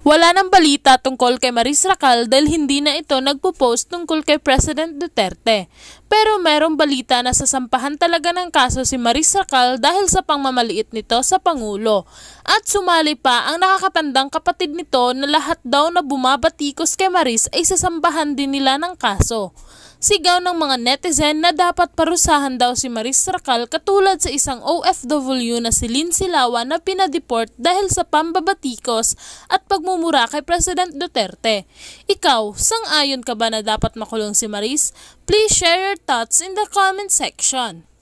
Wala nang balita tungkol kay Maris Racal dahil hindi na ito nagpo-post tungkol kay President Duterte. Pero merong balita na sasampahan talaga ng kaso si Maris Racal dahil sa pangmamaliit nito sa Pangulo. At sumali pa ang nakakatandang kapatid nito na lahat daw na bumabatikos kay Maris ay sasambahan din nila ng kaso. Sigaw ng mga netizen na dapat parusahan daw si Maris Racal katulad sa isang OFW na si Lynn Silawa na pinadeport dahil sa pambabatikos at pagmumura kay President Duterte. Ikaw, sang-ayon ka ba na dapat makulong si Maris? Please share your thoughts in the comment section.